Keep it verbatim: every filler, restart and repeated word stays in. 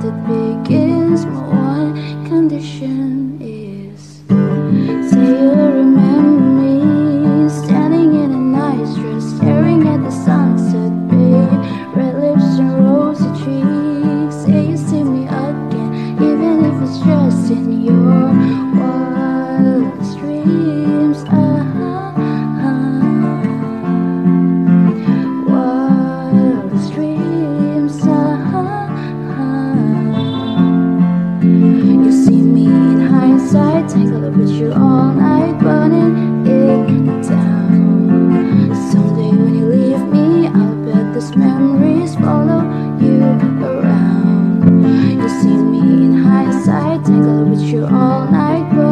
it begins. My one condition is, say you remember me standing in a nice dress, staring at the sunset, babe. Red lips and rosy cheeks. Say you see me again, even if it's just in your wildest dreams. Uh-huh, uh-huh. Wildest dreams. Uh-huh, uh-huh. You see me in hindsight, tangled up with you all night, burning it down. Someday when you leave me, I'll bet these memories follow you around. You see me in hindsight, tangled up with you all night, burning